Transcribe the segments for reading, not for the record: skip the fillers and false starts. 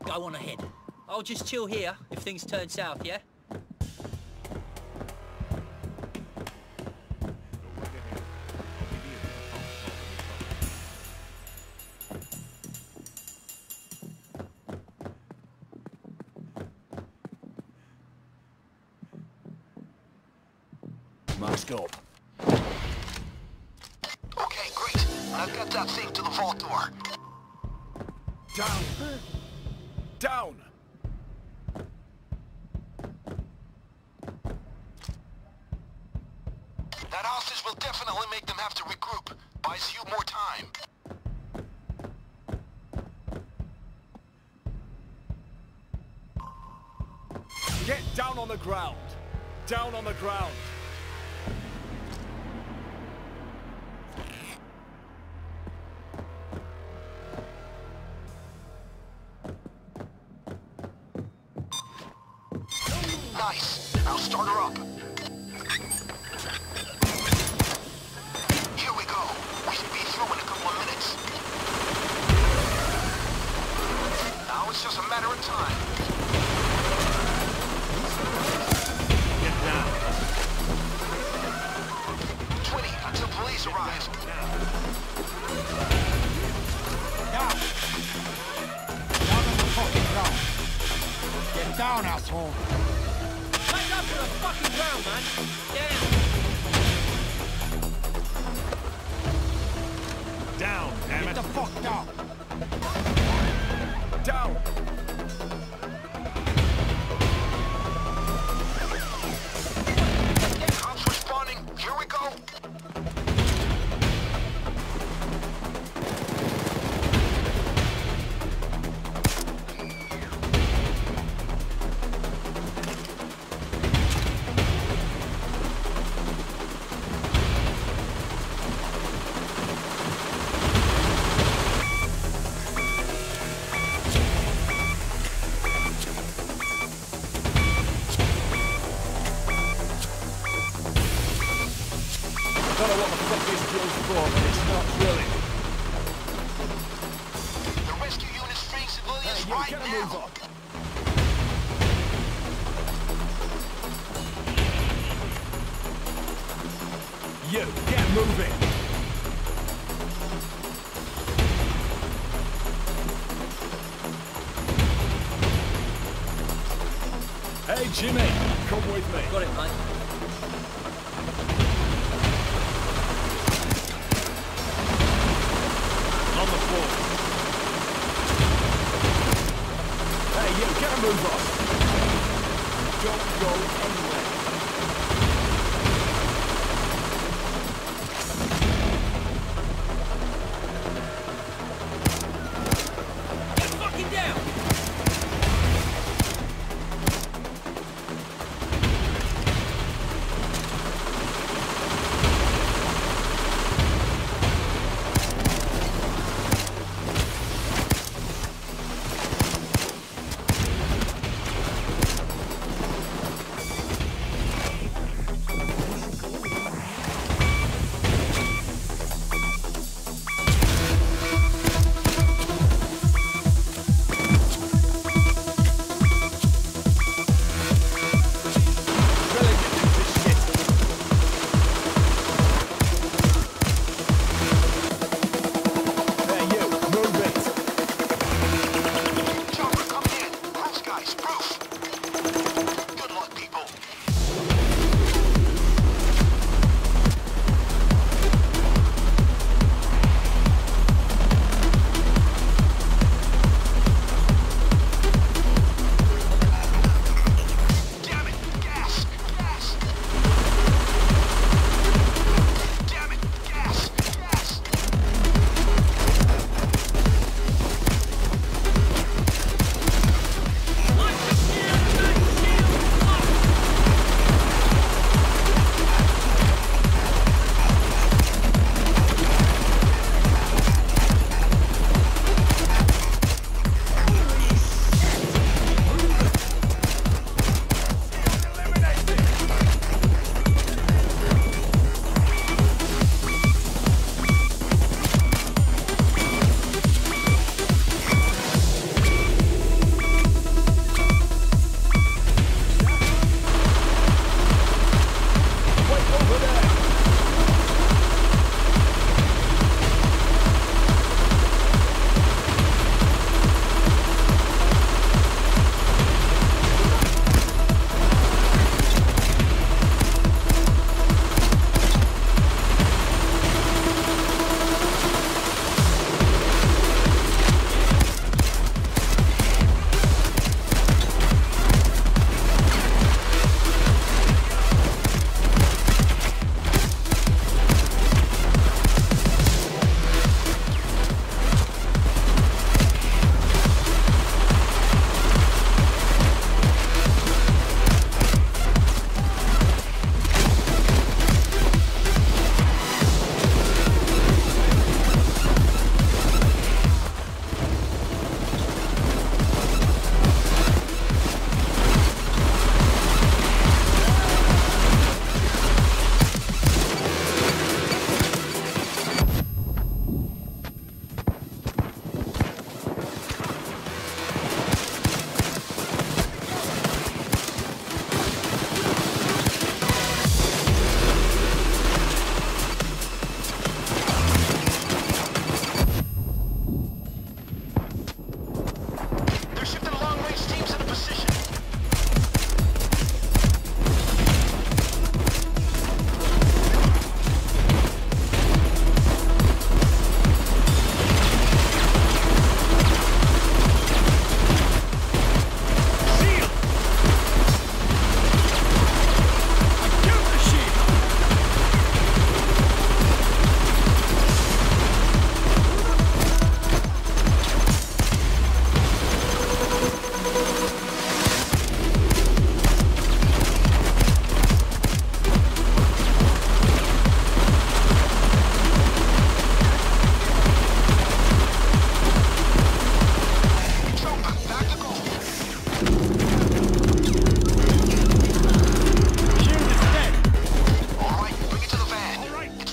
go on ahead. I'll just chill here if things turn south, yeah? Mask up. Okay, great. I've got that thing to the vault door. Down! Down! That hostage will definitely make them have to regroup. Buys you more time. Get down on the ground! Down on the ground! Nice. Now start her up. Here we go. We should be through in a couple of minutes. Now it's just a matter of time. Get down! 20 until police arrive. Down! Down on the fucking ground! Get down, asshole! Back up to the fucking ground, man! Down! Down, damn Get it! the fuck down! Down! Cops responding. Here we go. I don't know what the fuck this drill's for, but it's not drilling. The rescue unit's freeing civilians You right gotta now. move on. You, get moving! Hey Jimmy, come with me. Got it, mate. On the floor. Hey you, get a move on. Don't go anywhere. Get fucking down!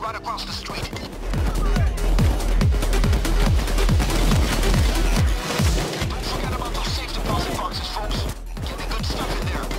right across the street. Don't forget about those safe deposit boxes, folks. Get the good stuff in there.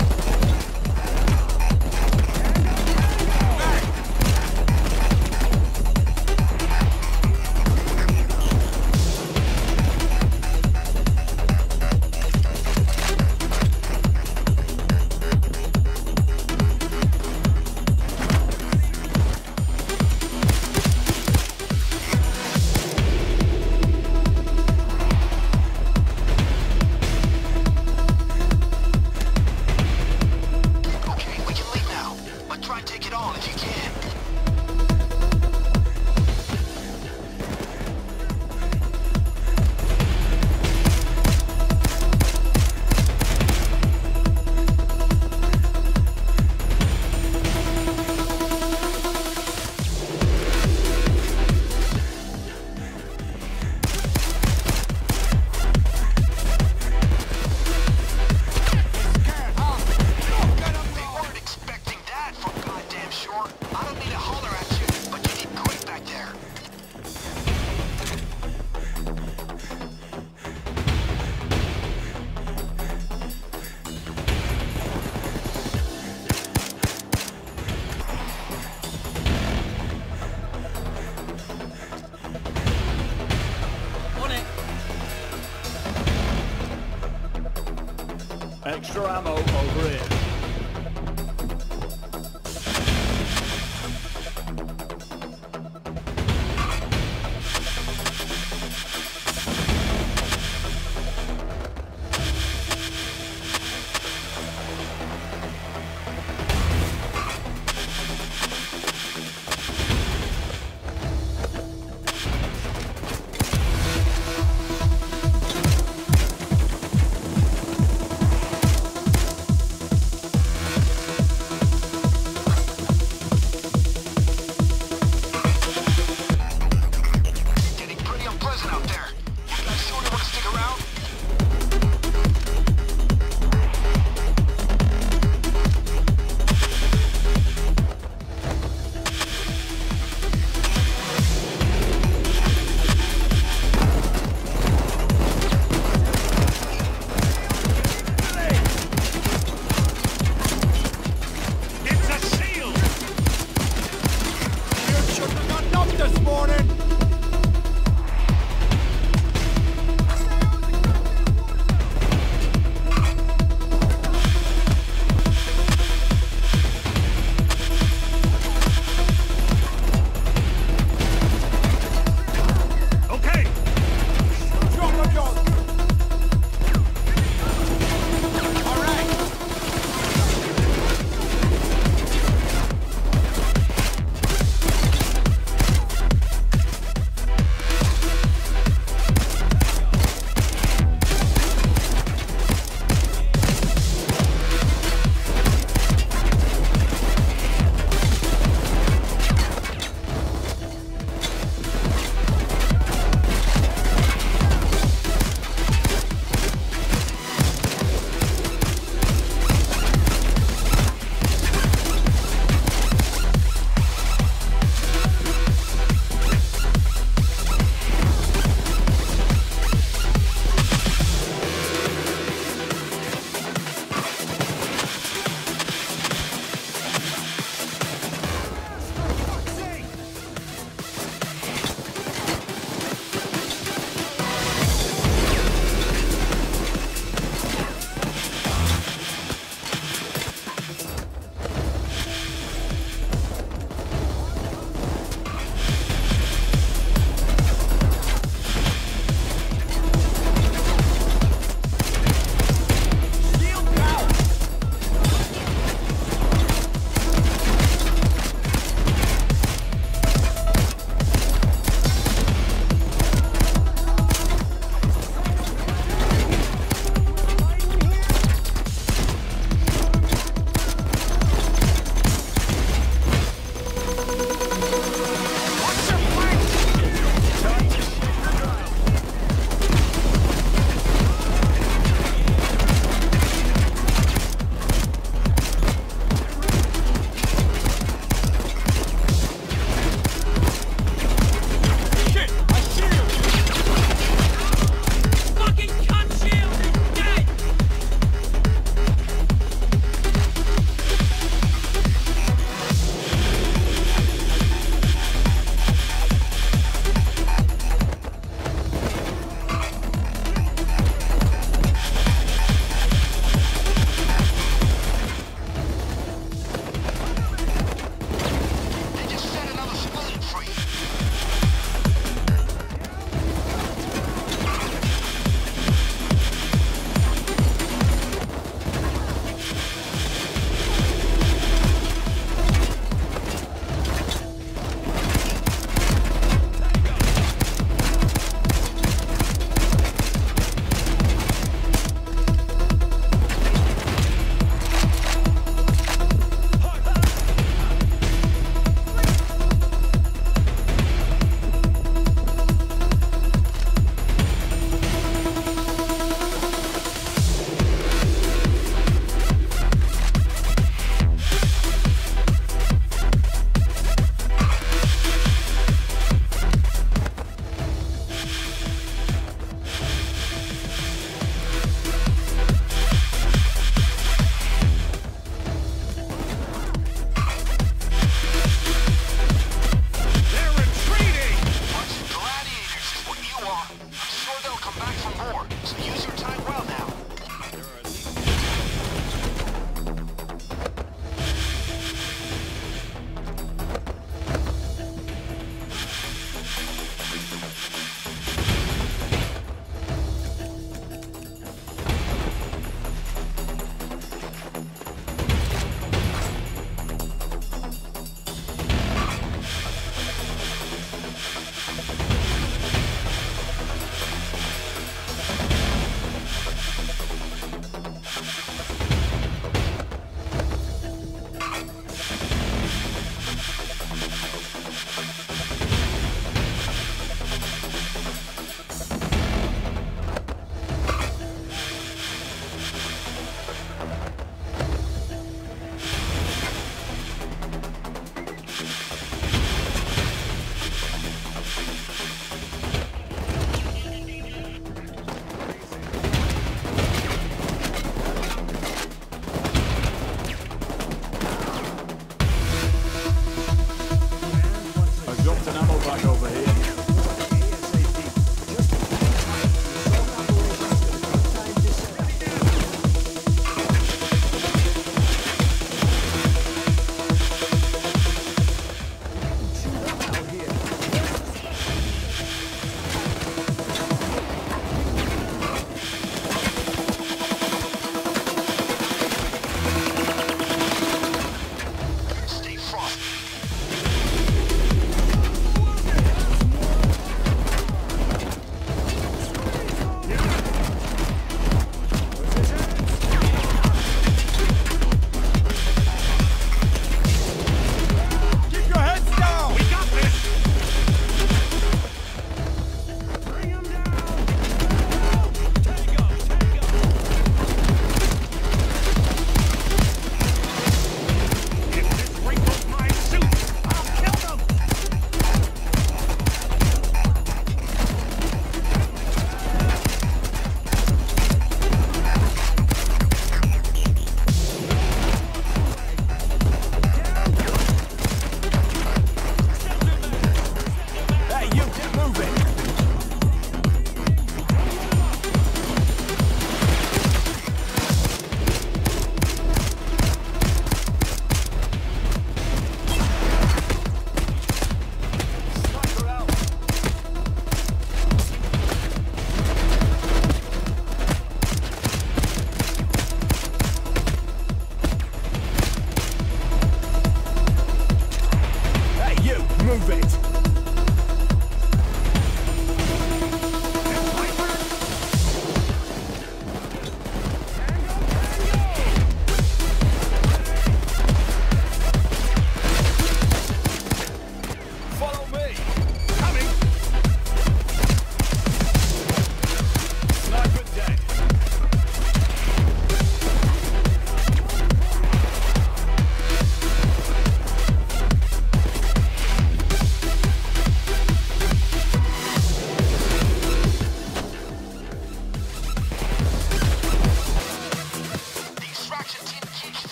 Extra ammo over here.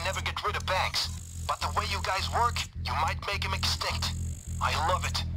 never get rid of banks. But the way you guys work, you might make him extinct. I love it.